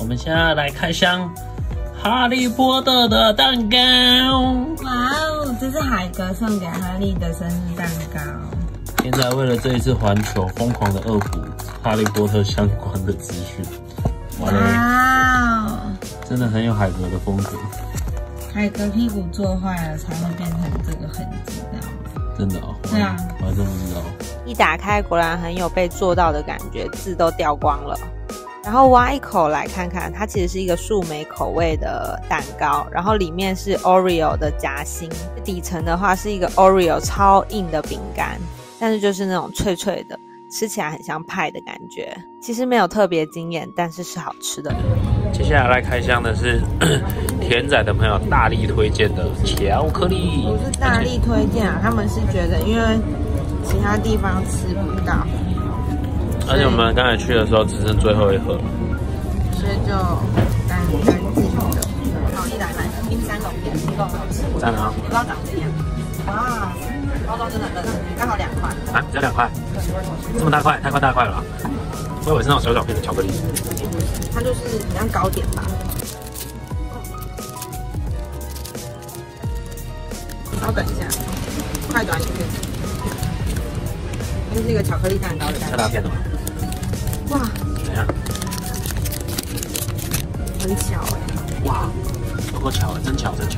我们现在来开箱哈利波特的蛋糕。 哇哦，这是海格送给哈利的生日蛋糕。 现在为了这一次环球，疯狂的恶补哈利波特相关的资讯。哇哦，真的很有海格的风格。 海格屁股做坏了才会变成这个痕迹，这样子。 真的哦。 对啊， 我还真不知道。 一打开果然很有被做到的感觉，字都掉光了。然后挖一口来看看，它其实是一个树莓口味的蛋糕，然后里面是 Oreo 的夹心，底层的话是一个 Oreo 超硬的饼干，但是就是那种脆脆的，吃起来很像派的感觉。其实没有特别惊艳，但是是好吃的。 接下来来开箱的是甜仔的朋友大力推荐的巧克力。 不是大力推荐啊，他们是觉得因为其他地方吃不到。 而且我们刚才去的时候只剩最后一盒， 所以就干净的。好，一来买冰山龙片，一共赞啊！ 不知道长怎样。哇，包装真的刚好2块啊，只要2块，这么大块，太大块了吧？我以为是那种小片的巧克力。 它就是很像糕点吧。稍等一下，快短影片。这是一个巧克力蛋糕的感觉。 太大片了吗？ 哇， 怎样？ 很巧哎！ 哇，有够巧，真巧真巧。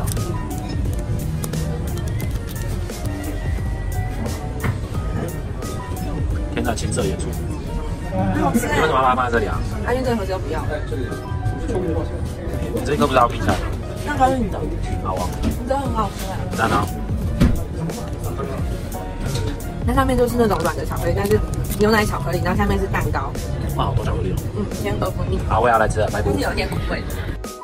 天哪，青色演出。 很好吃哎！ 你为什么要把它放在这里啊？ 因为这个盒子又不要。 你这个不是要冰起来吗？ 蛋糕是你的。 好啊。 真的很好吃哎！ 赞啊！ 它上面就是那种软的巧克力，但是牛奶巧克力，然后下面是蛋糕。 哇，好多巧克力哦。 先喝蜂蜜。 好，我也要来吃了，拜拜。 是有点苦味的。